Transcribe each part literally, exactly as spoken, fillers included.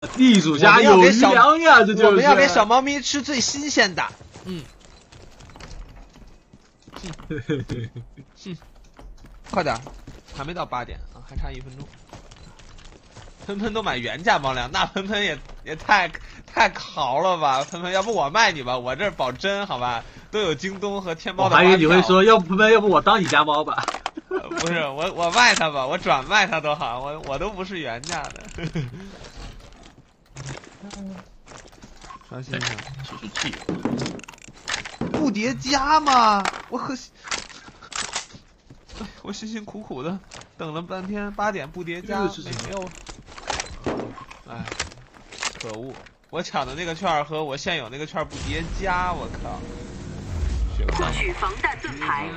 地主家有余粮呀，这就是。 我们要给小猫咪吃最新鲜的。嗯。哼，快点，还没到八点啊，还差一分钟。喷喷都买原价猫粮，那喷喷也也太太豪了吧！喷喷，要不我卖你吧，我这保真好吧？都有京东和天猫的。 我还以为你会说，要不喷喷，要不我当你家猫吧？ 不是，我我卖它吧，我转卖它都好，我我都不是原价的。张先生， 出出气。 不叠加嘛，我可，我辛辛苦苦的等了半天，八点不叠加，没有。哎，可恶！我抢的那个券和我现有那个券不叠加，我靠！ 获取防弹盾牌。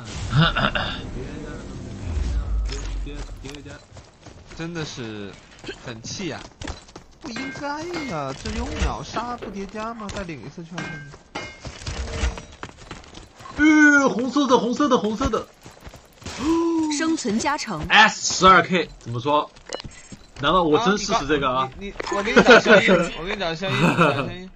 真的是很气啊！不应该呀，这有秒杀不叠加吗？再领一次券。 呃，红色的，红色的，红色的。 生存加成 S 十二 K 怎么说？难道我真试试这个啊？ 你, 你, 你我给你找消音，我给你找消音，找消音。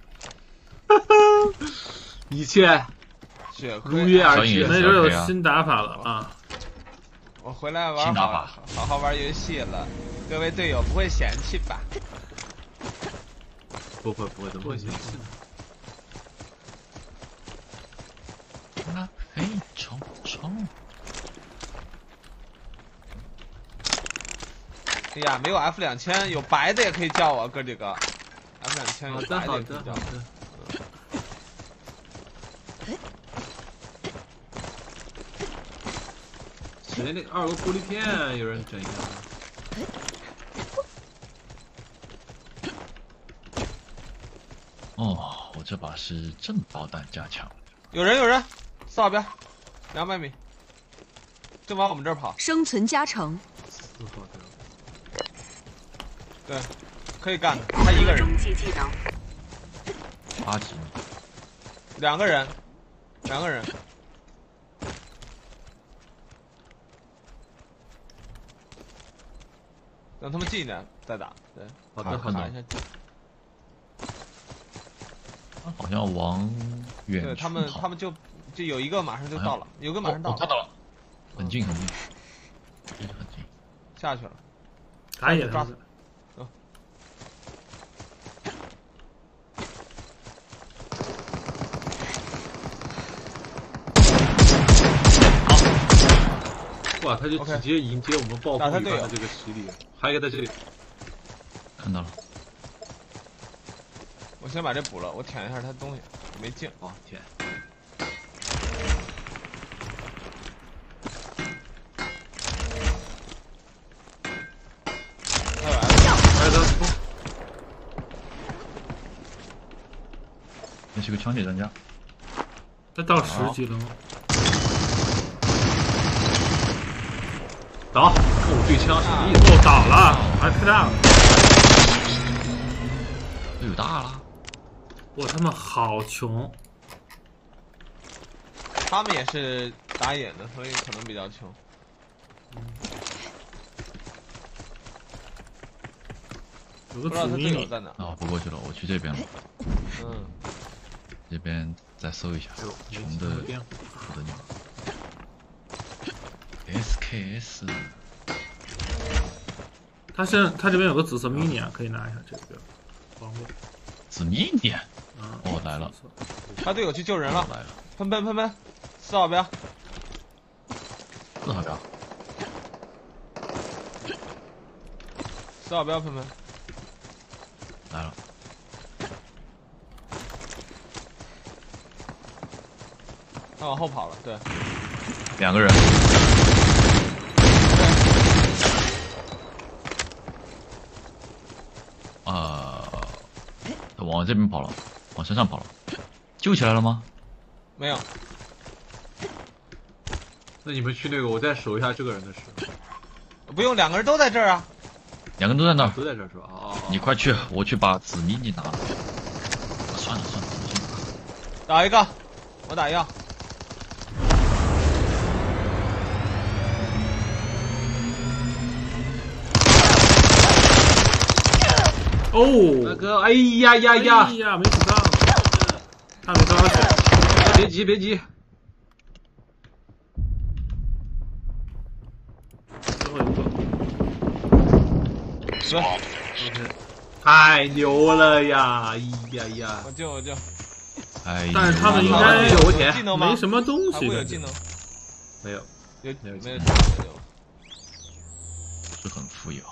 一切如约而至， 那就有新打法了啊！ 我回来玩好，好好玩游戏了，各位队友不会嫌弃吧？ 不会不会，怎么会嫌弃呢？啊，哎，冲冲！ 哎呀，没有 F 两千，有白的也可以叫我哥几个。F 两千有白的也可以叫我。 谁那个二个玻璃片有人整一个？ 哦，我这把是震爆弹加强。 有人有人，四号边，两百米，正往我们这儿跑。 生存加成。 四号边。 对，可以干的，他一个人。 八级。 两个人，两个人。等他们近一点再打，对。 好的，好的。 好像往远处对他们，他们就就有一个马上就到了，有个马上到了。 我看到了，很近很近，真的很近。 下去了， 打野抓死。走。 哇，他就直接迎接我们暴风雨般的这个洗礼。还有一个在这里， 看到了。 我先把这补了，我舔一下他东西，没进。 哦，舔。 还有 F， 还有他。 那是个枪铁专家。 这到十级了吗？ 倒，跟我对枪什么意思？ 哦，倒了，还太大了。 有大了。 我他妈好穷。 他们也是打野的，所以可能比较穷。 嗯、有不知道他队友在哪。 啊，不过去了，我去这边了。 嗯。 这边再搜一下，穷的不得了。S K S。 他现他这边有个紫色 mini 啊，可以拿一下这个，方便。 紫 mini。 嗯， 哦，来了。 他队友去救人了。 来了。 喷喷喷喷，四号标。 四号标。 四号标喷喷。 来了。 他往后跑了，对。 两个人。啊、呃，往这边跑了，往山上跑了，救起来了吗？ 没有。 那你们去那个，我再守一下这个人的时候。 不用，两个人都在这儿啊。 两个人都在那儿， 都在这儿是吧？哦， 你快去，我去把紫迷你拿了。算了算了，我先打。打一个，我打药。 哦， 那个，哎呀呀呀！ 哎呀，没子弹，他没多少血。 别急别急， 最后一个。 死！ OK， 太牛了呀！哎呀呀！ 我救我救。 哎， 但是他们应该有钱技能吗？ 没什么东还西的。 会有技能？ 没有， 有没有没有技能？没有。 不是很富有。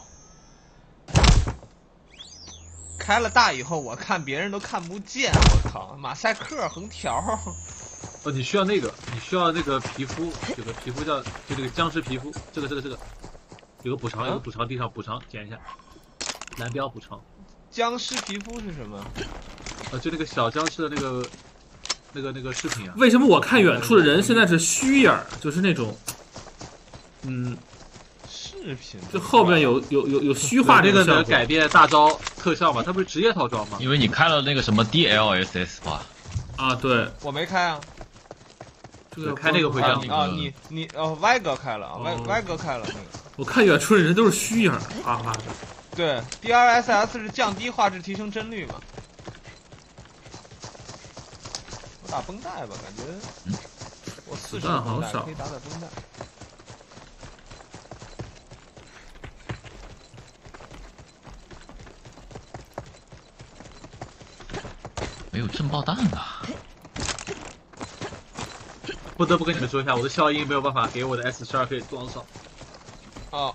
开了大以后，我看别人都看不见，我靠！马赛克横条。 哦，你需要那个，你需要那个皮肤，有个皮肤叫就这个僵尸皮肤，这个这个这个，有个补偿，有个补偿，地上补偿，捡一下，蓝标补偿。 僵尸皮肤是什么？ 呃，就那个小僵尸的那个那个那个饰品啊。 为什么我看远处的人现在是虚影儿，就是那种，嗯， 饰品。 就后边有有有有虚化那个能这个效果。 改变大招特效吗？它不是职业套装吗？ 因为你开了那个什么 D L S S 吧？ 啊，对， 我没开啊。 这个开那个会让啊你啊你你哦 Y 哥开了啊 Y 哦 Y 哥开了那个。 我看远处的人都是虚影儿，哈哈的。 对 ，D R S S 是降低画质，提升帧率嘛。我打绷带吧，感觉嗯我四十子弹好少绷带可以打打绷带。 没有震爆弹啊！ 不得不跟你们说一下，我的消音没有办法给我的 S 十二 K 装上。 哦。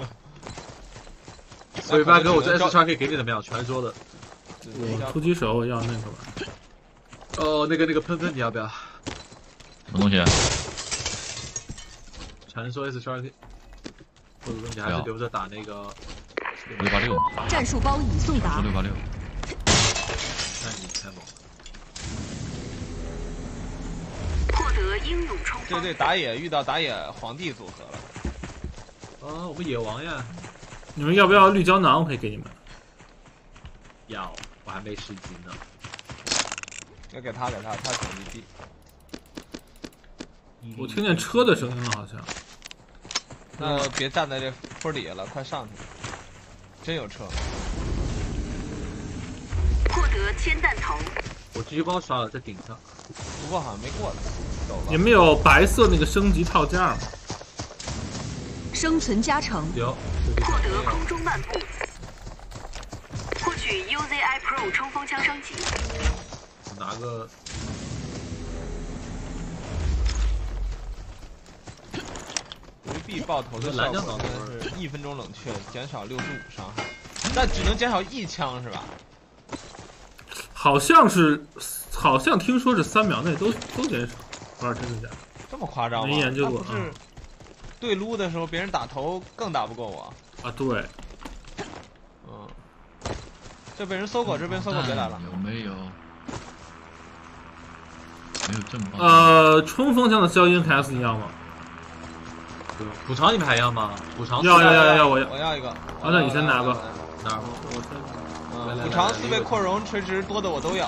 所以八哥，我这 S 十二 K 给你怎么样？传说的。 我突击手我要那个吧。 哦，那个那个喷喷你要不要？ 什么东西啊？ 传说 S 十二 K， 或者说你还是留着打那个六八六。 战术包已送达。 六八六。 那你太猛了。 获得英勇冲锋。 对对，打野遇到打野皇帝组合了。 啊，我们野王呀！ 你们要不要绿胶囊？我可以给你们。 要，我还没十级呢。 要给他给他，他等级低。 我听见车的声音了，好像。 那别站在这坡底下了，快上去！真有车。 获得铅弹头。 我继续帮我刷了，在顶上。 不过好像没过来，走了。 有没有白色那个升级套件吗？ 生存加成。 有。 获得空中漫步。获取 U Z I Pro 冲锋枪升级。 拿个。 回避爆头的效果是一分钟冷却，减少六十五伤害，但只能减少一枪是吧？ 好像是，好像听说是三秒内都都减少，不知道真的假的。 这么夸张吗？ 没研究过。 不是对撸的时候，别人打头更打不过我。 啊，对。 嗯。这被人搜过，这边搜过，别来了。 有没有？没有震爆。 呃，冲锋枪的消音 K S 你要吗？ 补偿你们还要吗？补偿要要要要我要。 我要一个。 啊，那你先拿吧。 哪儿？ 我先。 嗯，补偿四倍扩容、垂直多的我都要。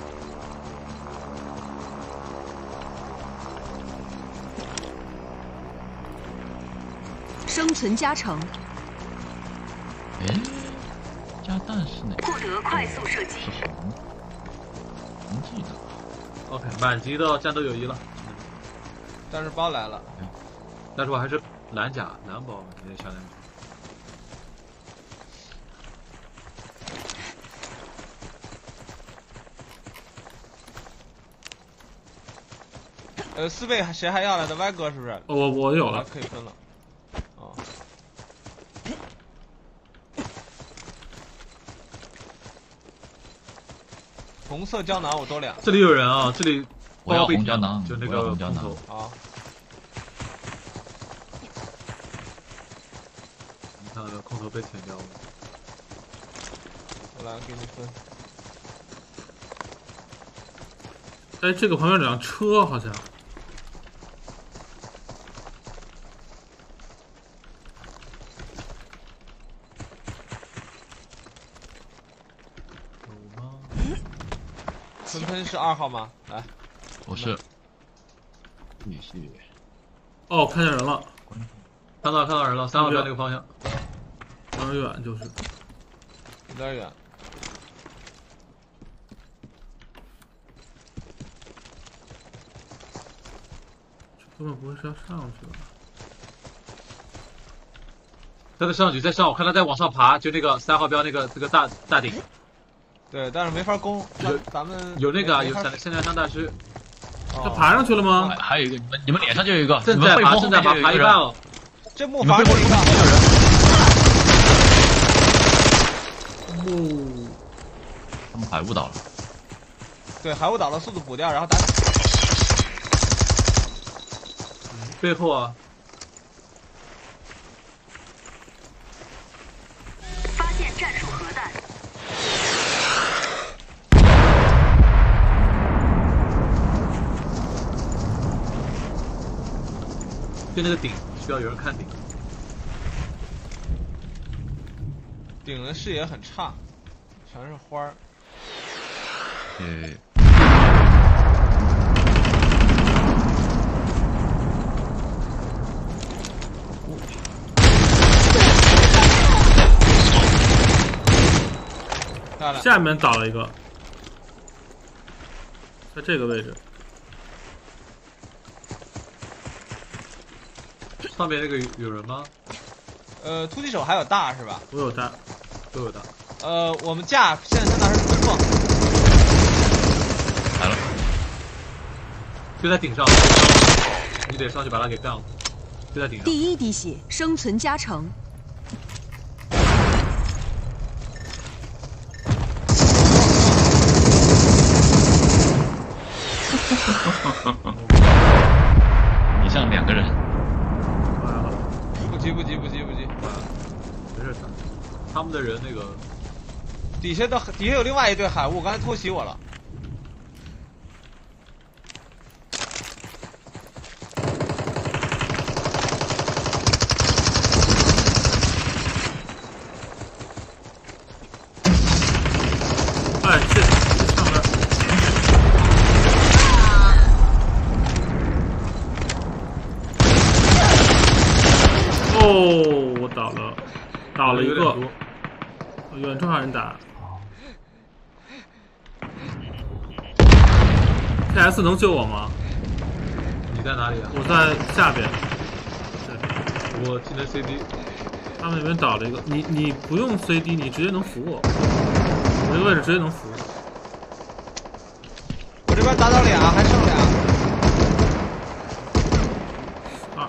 生存加成。 哎，加弹是哪？ 获得快速射击。 是红。红记的。 OK， 满级的战斗友谊了。 但是包来了。 但是我还是蓝甲蓝宝，你得想想。 呃，四倍谁还要来的？歪哥是不是？ 我我有了， 可以分了。哦。红色胶囊我多两。 这里有人啊，这里我要红胶囊， 就那个红胶囊。 好。 你看那个空投被舔掉了。 我来给你分。 哎，这个旁边有辆车好像。 有吗？ 喷喷是二号吗？来， 我是。你是。 哦，看见人了。 看到看到人了，三号边那个方向。 有点远就是。 有点远。 根本不会是要上去吧？ 他在上去，在上，我看他在往上爬，就那个三号标那个这个大大顶， 对，但是没法攻。 有咱们有那个啊，有没法闪现在上大师， 他爬上去了吗还？还有一个，你们你们脸上就有一个， 正在爬， 你们背后正在爬， 后面就有一个人， 爬一半了。 这木你们背后房有一个， 有人，他们海误导了。 对，海雾岛的速度补掉，然后打。 背后啊， 发现战术核弹， 就那个顶需要有人看顶。 顶的视野很差，全是花儿。 呃， 漂亮。 下面倒了一个，在这个位置。 上面那个有有人吗？ 呃，突击手还有大是吧？ 我有弹， 都有的。 呃，我们架现在上那是分凤， 来了， 就在顶上，你得上去把他给干了。就在顶上。 第一滴血，生存加成。 你像两个人， 完了， 不急不急不急不急。 没事，他们的人那个底下的底下有另外一队海雾，刚才偷袭我了。 哎，这这上面哦，我倒了，倒了一个有点多， 远处还有人打。K S 能救我吗？ 你在哪里啊？ 我在下边，这边我技能 C D， 他们那边倒了一个，你你不用 C D，你直接能扶我，我这个位置直接能扶。 我这边打倒俩，还剩俩。 啊，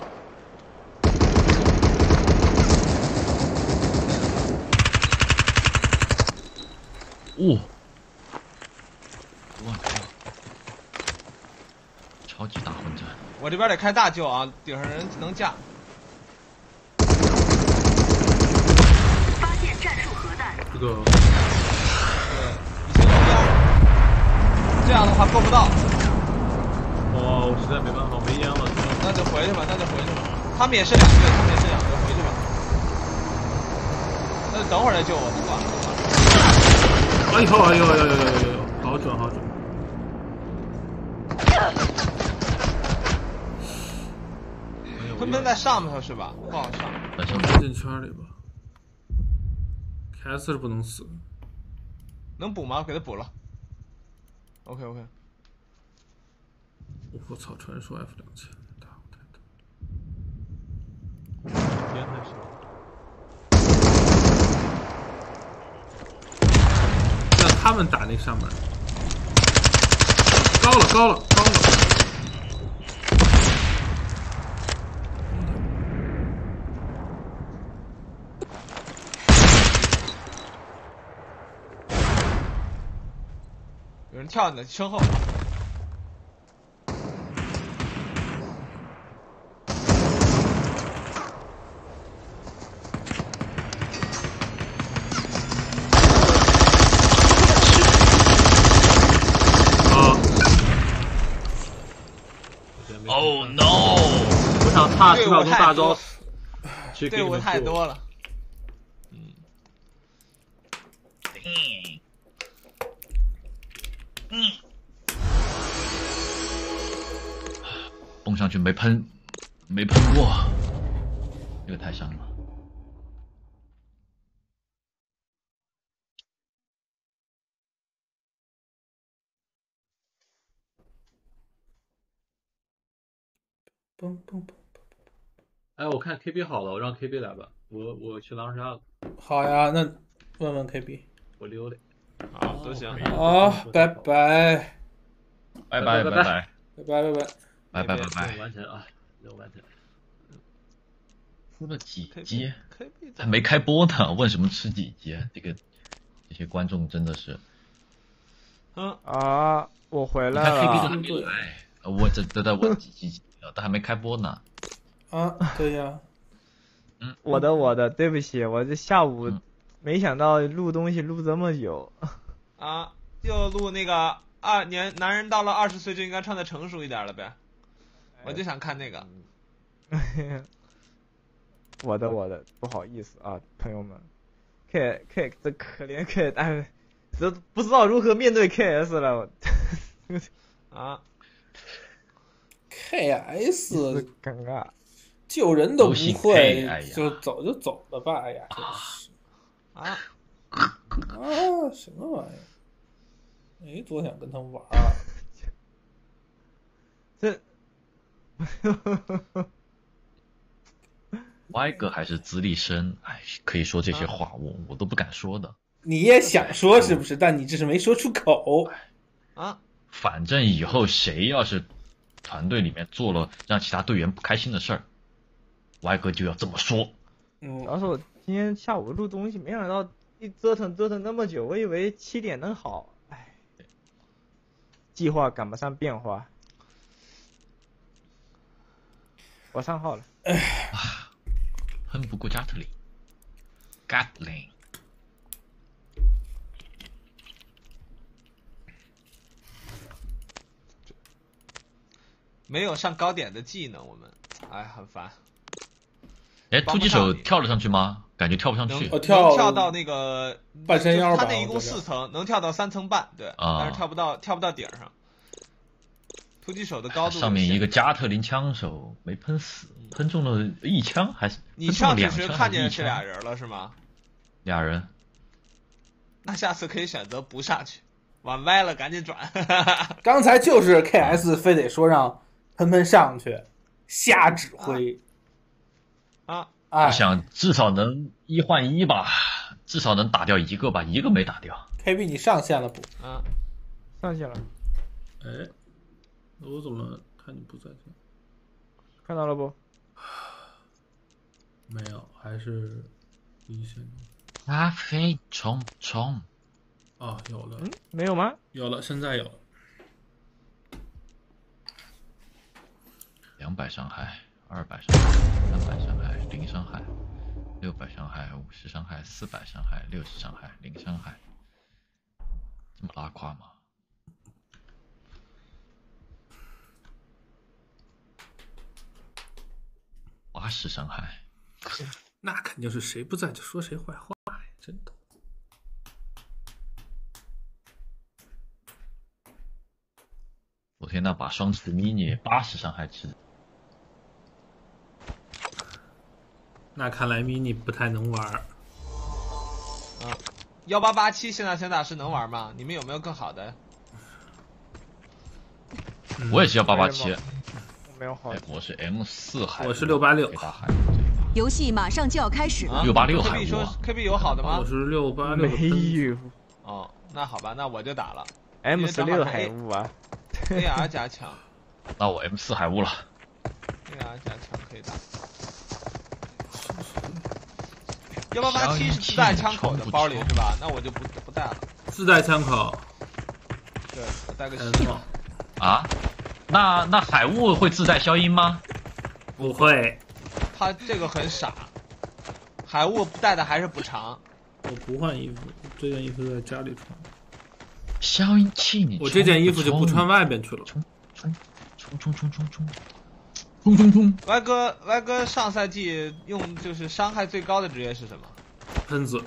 哦，我靠，超级大混战， 我这边得开大救啊，顶上人能架。 发现战术核弹， 这个对，已经有烟，这样的话够不到， 哦，我实在没办法，没烟了。 那就回去吧，那就回去吧。他们也是两队，他们也是两队，回去吧。那就等会儿再救我，不管了，不管了。 哎呦哎呦哎呦哎呦哎呦，好准好准！ 喷喷在上面头是吧？不好上。 在上面。 进圈里吧。K S 是不能死， 能补吗？给他补了。OK OK。 我操！传说 F 两千，大我太大。 烟太少。 让他们打那上面，高了高了高了！ 有人跳你的身后。 Oh no！ 我想差十秒钟大招去给队伍你们做。 太多了。 蹦上去没喷，没喷过，这个太伤了。 嘣嘣嘣！ 哎，我看 K B 好了，我让 K B 来吧，我我去狼人杀了， 好呀，那问问 K B。 我溜达。 好，都行。 好，拜拜， 拜拜拜拜拜拜拜拜。 拜拜拜任务拜。 完成啊，任务完成。 出了几阶？ K B 还没开播呢，问什么吃几阶？这个这些观众真的是， 嗯啊，我回你看 K 来 B 都了还。没来，呃我这都在问几几几，都还没开播呢。 啊，对呀， 我的我的，对不起，我这下午嗯没想到录东西录这么久。 啊，就录那个二年男人到了二十岁就应该穿的成熟一点了呗。我就想看那个。 我的我的，不好意思啊，朋友们。K K 这可怜 K， 哎，这不知道如何面对 K S 了。我啊， K S 尴尬。 救人都不都姓会 K，哎呀， 就走就走了吧，哎呀，真是啊， 啊，什么玩意儿？哎，多想跟他玩啊！ 这歪哥还是资历深，哎，可以说这些话，我我都不敢说的。 你也想说是不是？但你只是没说出口。 啊， 反正以后谁要是团队里面做了让其他队员不开心的事儿，歪哥就要这么说。 嗯主，要是我今天下午录东西，没想到一折腾折腾那么久，我以为七点能好，哎，计划赶不上变化。我上号了。 喷不过加特林 ，Gatling。 没有上高点的技能，我们，哎，很烦。 哎，突击手帮不上你跳得上去吗？感觉跳不上去能。 我跳能跳到那个半山腰吧他那一共我觉得四层，能跳到三层半，对， 啊但是跳不到跳不到顶上。突击手的高度有上面限一个加特林枪手没喷死，喷中了一枪，还是你喷中了上去两枪时看见还是一枪是俩人了是吗？ 俩人。 那下次可以选择不上去，往歪了赶紧转。 刚才就是 K S 非得说让喷喷上去，瞎指挥。 啊， 哎我想至少能一换一吧，至少能打掉一个吧，一个没打掉。 ，K B 你上线了不？ 啊， 上线了， 哎，我怎么看你不在线？ 看到了不？ 没有，还是一线。 咖啡冲冲， 哦，有了， 嗯，没有吗？ 有了，现在有了。 两百伤害，二百伤害，三百伤害，零伤害，六百伤害，五十伤害，四百伤害，六十伤害，零伤害，这么拉胯吗？八十伤害， 那肯定是谁不在就说谁坏话呀，真的。 昨天那把双持 mini 八十伤害吃的。 那看来 mini 不太能玩。 幺八八七现在现打是能玩吗？你们有没有更好的？ 嗯我也是要八八七， 我没有好哎，我是 M 四海， 我是六八六北大海， 游戏马上就要开始了。 啊六八六 K 海 B 无说啊 K B 有好的吗我？是六八六。 没有哦，那好吧，那我就打了 M 十六海海雾啊。 A R 加强那我 M 四海雾了。 ，A R 加强可以打。幺八八七是自带枪口的包里是吧？那我就不不带了。 自带枪口， 对，我带个嗯西， 啊？那那海雾会自带消音吗？ 不会， 他这个很傻。海雾带的还是补偿。 我不换衣服，这件衣服在家里穿。 消音器你我这件衣服就不穿外边去了。 冲冲冲冲冲冲冲冲冲冲！ 歪哥，歪哥上赛季用就是伤害最高的职业是什么？ 喷子，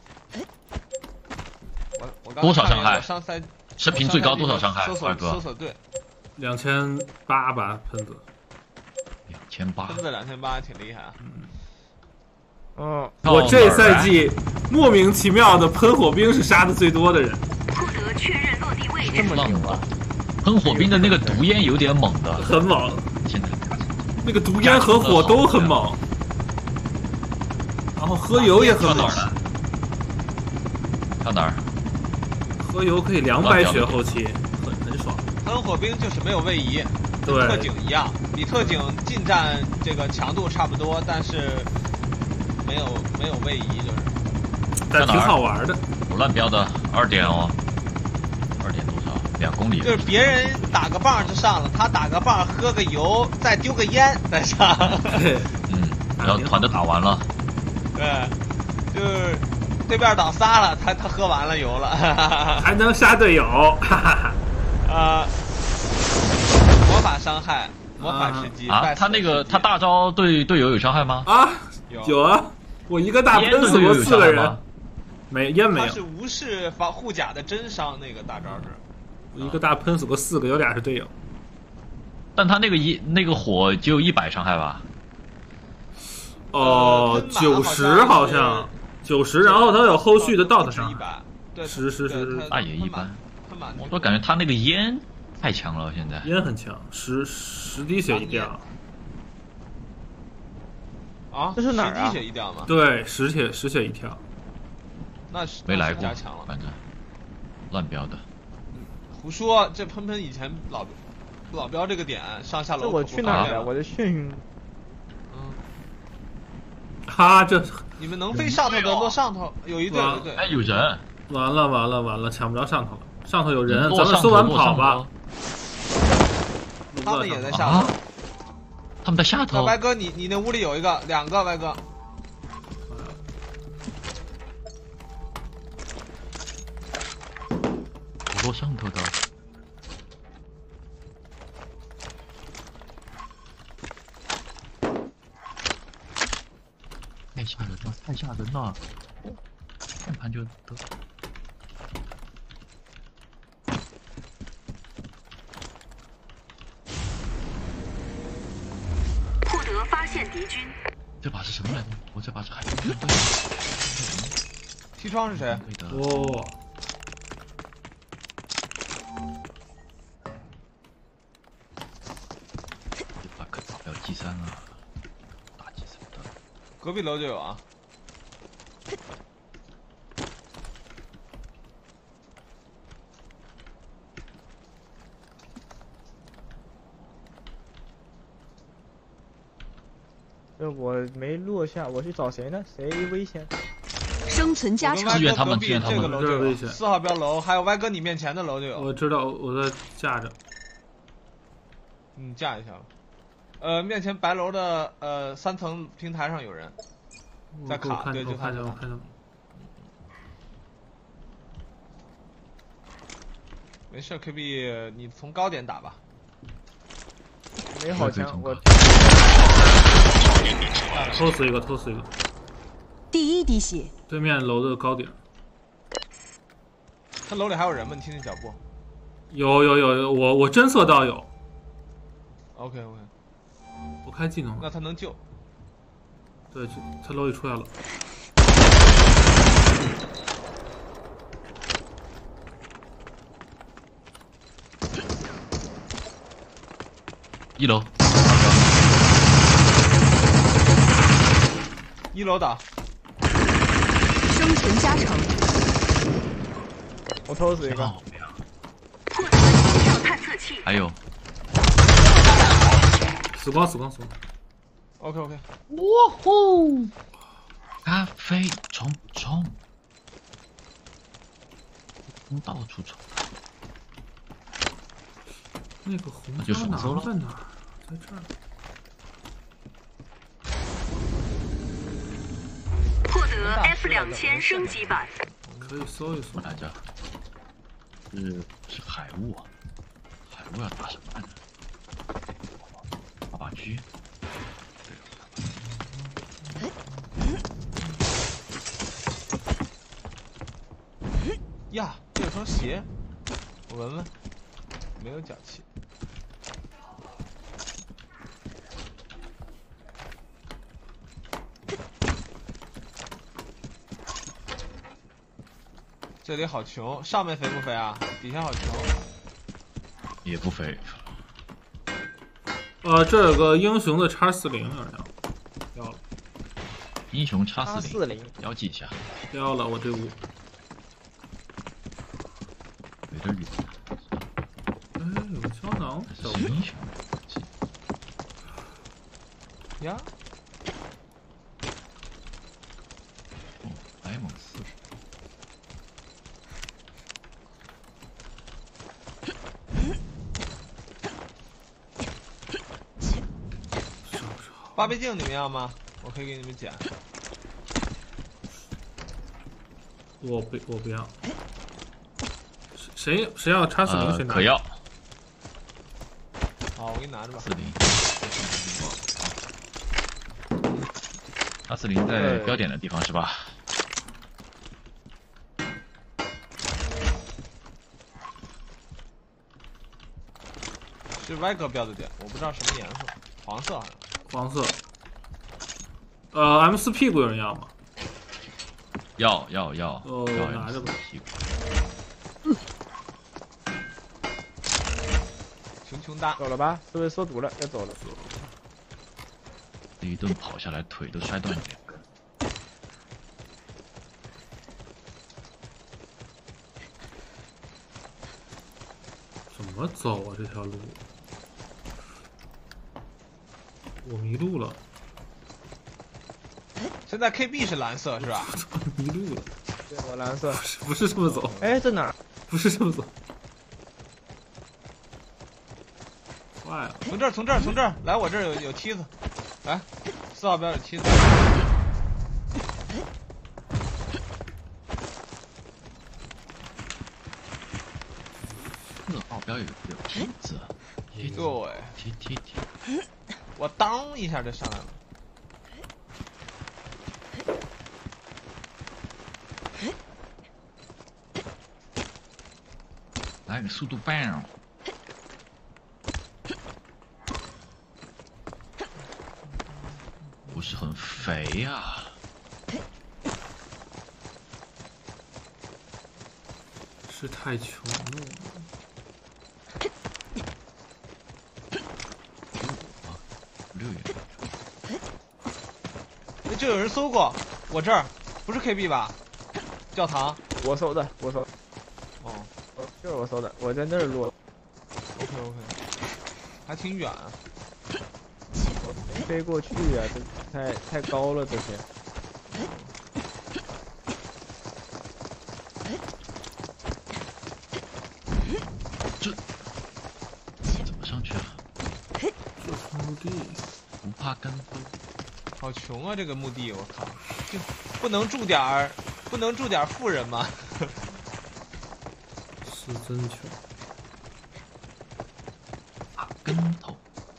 我我刚多少伤害看了一下我上赛视频最高多少伤害？ 搜索二哥搜索队， 两千八吧，喷子。 两千八喷。子两千八挺厉害啊。 嗯， 我这赛季莫名其妙的喷火兵是杀的最多的人， 获得确认落地位置。 这么牛啊！ 喷火兵的那个毒烟有点猛的， 很猛。 现在那个毒烟和火都很猛，然后喝油也很猛跳哪儿。了？跳哪儿？ 喝油可以两百血后期，很很爽。 喷火兵就是没有位移，跟对特警一样，比特警近战这个强度差不多，但是没有没有位移，就是但挺好玩的。 我乱标的二点哦，二点多少？两公里。 就是别人打个棒就上了，他打个棒喝个油，再丢个烟再上。 对， 嗯，然后团都打完了。 对，就是对面倒仨了，他他喝完了油了， 还能杀队友，哈哈哈。 啊，魔法伤害，魔法吃鸡啊，他那个他大招对队友有伤害吗？ 啊， 有有啊，我一个大喷死过四个人，没烟没有。 他是无视防护甲的真伤，那个大招是。 一个大喷死过四个，有俩是队友。 但他那个一那个火只有一百伤害吧？ 哦，九十好像九十，然后他有后续的 dot 伤害，十十十， 那也一般。我都感觉他那个烟太强了，现在烟很强，十十滴血一掉。 啊， 这是哪儿啊？ 十滴血一掉吗？ 对，十血十血一跳。 那是没来过， 加强了， 反正乱标的。 胡说，这喷喷以前老老标这个点上下楼。 这我去哪儿了？我的眩。 嗯。 哈，这你们能飞上头的落上头，有一队有一队。 哎，有人！ 完了完了完了，抢不着上头了，上头有人，咱们收完跑吧。 他们也在下头。 他们在下头。 歪哥，你你那屋里有一个，两个歪哥。 我落上头的。太吓人了，太吓人了！看盘就得。 获得发现敌军。 这把是什么来着？我这把是海军队。 提窗是谁？ 哦。 这把可打不了 G 三啊，打 G 三的。 隔壁楼就有啊。 这我没落下，我去找谁呢？谁危险？ 生存加成。 支援他们，支援他们。 这个楼就有，四号标楼，还有歪哥你面前的楼就有。 我知道，我在架着。 嗯，架一下吧。呃，面前白楼的呃三层平台上有人在卡，对，就看见，我看见。 没事 ，K B， 你从高点打吧。 没好枪，我。 偷死一个，偷死一个。 第一滴血。 对面楼的高点。 他楼里还有人吗？你听听脚步。 有有有有，我我侦测到有。 OK OK。 我开技能。 那他能救。 对，他楼里出来了。 一楼。 一楼打。 生存加成。 我偷死一个。 获得音效探测器。 还有。 死光死光死光。 OK OK。 哇呼！咖啡冲冲，从到处冲。 那个红就胶囊在哪儿？在这儿。 获得 F 两千升级版。 可以搜一搜来着。是是海雾啊，海雾要打什么呢？打把狙。 呀，这有双鞋，我闻闻，没有脚气。这里好穷，上面肥不肥啊？底下好穷， 也不肥。 呃，这有个英雄的叉四零，有人要，要了， 英雄叉四四零， 标记一下， 要了，我这屋。 有点远。 哎，有个胶囊，小兵。 是英雄呀， 哦，莱蒙四。 八倍镜你们要吗？我可以给你们捡。 我不，我不要。谁谁要叉四零？谁拿？ 可要。 好，我给你拿着吧。 四零。叉四零在标点的地方是吧？ 是歪哥标的点，我不知道什么颜色，黄色好像。 黄色。呃 ，M 四屁股有人要吗？ 要要要。 哦， 要拿着吧。 穷穷哒， 走了吧？是不是收毒了？要走了。 这一顿跑下来，腿都摔断了两个。 怎么走啊？这条路，我迷路了。 现在 K B 是蓝色是吧？ 迷路了。 对，我蓝色。 不是，不是这么走。 哎，这哪？ 不是这么走。坏了！ 从这儿，从这儿，从这儿来，我这儿有有梯子，来，四号标有梯子。 四号标有有梯子， 对， 踢踢踢， 我当一下就上来了。 来个速度棒！不是很肥呀、啊。 是太穷了。 六元。 哎，就有人搜过，我这儿不是 K B 吧？教堂， 我搜的，我搜的。 哦， 就是我搜的，我在那儿录。 OK OK， 还挺远啊。 飞过去啊，这太太高了，这些。 这怎么上去啊？ 这墓地不怕跟风。 好穷啊，这个墓地，我靠，就不能住点儿，不能住点儿富人吗？ 是真穷。 打跟头。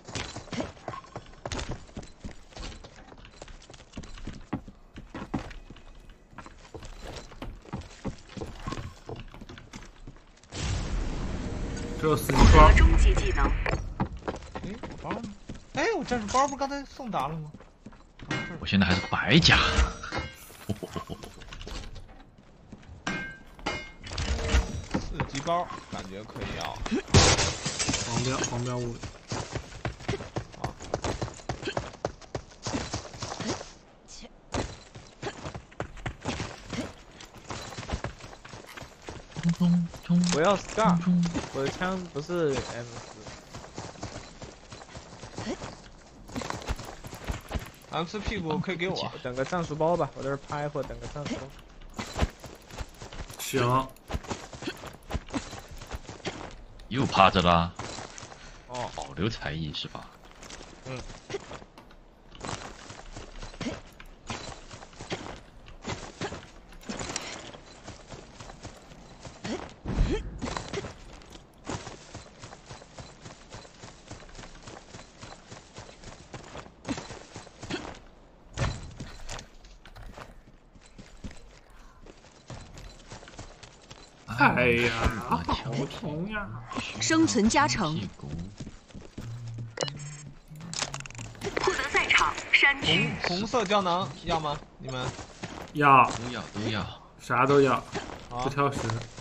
这死你获包得！终极技能。 哎，我包呢？哎，我战术包不是刚才送达了吗？ 我现在还是白甲。 四级包感觉可以要。 黄标黄标物里。 好。 冲冲冲！ 我要 Scar， 冲我的枪不是 M 四。 M 四屁股可以给我。 等个战术包吧，我在这拍会等个战术包。 行。 又趴着啦。 哦， 保留才艺是吧？ 嗯。 哎呀，好穷呀！ 生存加成。 获得赛场山区。 红红色胶囊要吗？你们？ 要。 都要都要。 啥都要。 好不挑食。